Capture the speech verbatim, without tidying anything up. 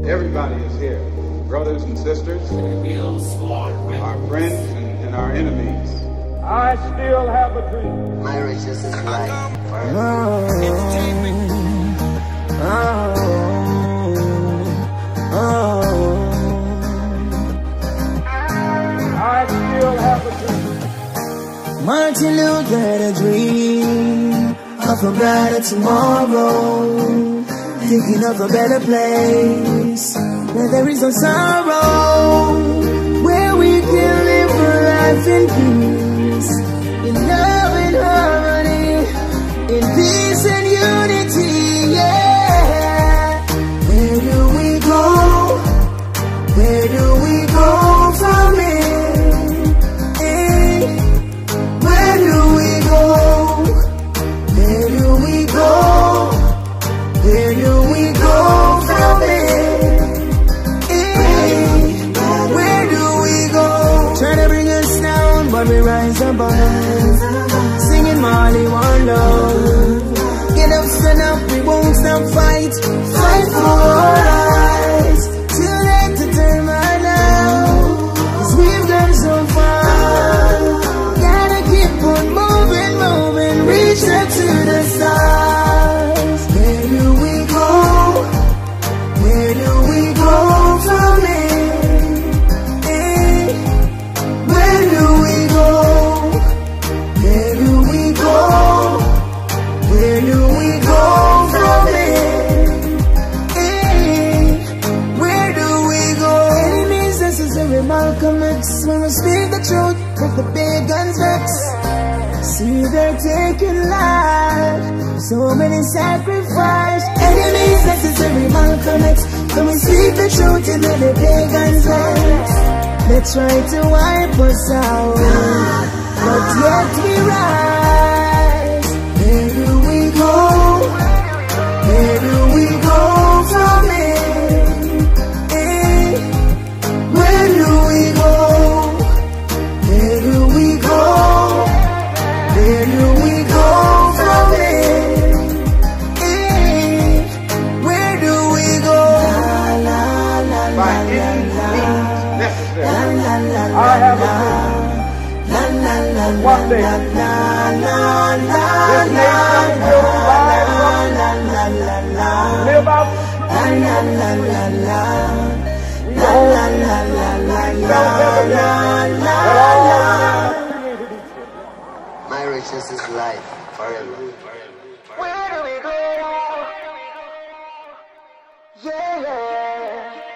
Everybody is here, brothers and sisters, our friends and, and our enemies. I still have a dream. My righteousness is life. Oh, oh, oh. I still have a dream. Martin Luther had a dream of a brighter tomorrow, thinking of a better place where there is no sorrow, where we can live for life in peace, in love and harmony, in peace and unity, yeah. Where do we go? Where do we go from here? Hey, where do we go? Where do we go? Where do we go from here? Hey, where do we go? Try to bring us down, but we rise above. Singing Molly One Love. Get up, stand up, we won't stop fight. Fight for our lives. Too late to turn back now, 'cause we've come so far. Gotta keep on moving, moving, reach up to the stars. Where do we go? Where do we go from here? Hey, where do we go? Where do we go? Where do we go from here? Hey, where do we go? Enemies necessary, Malcolm X. When we speak the truth, let the big guns vex. See they're taking life, so many sacrifice. Enemies necessary, Malcolm X. When we speak the truth, and let the big guns vex. They try to wipe us out, but yet we rise. Where do we go? Where do we go from here? Hey, where do we go? Where do we go? Where do we go from here? Hey, where do we go? La, la, la, By la, any la, means necessary. la, la, la, I have a dream. la, la, la, One day, la, la, la, la, this nation will rise up, la, la, la, la. live out La la la la la la la la la la la la la. My righteousness is life forever. Where do we go? Yeah, yeah.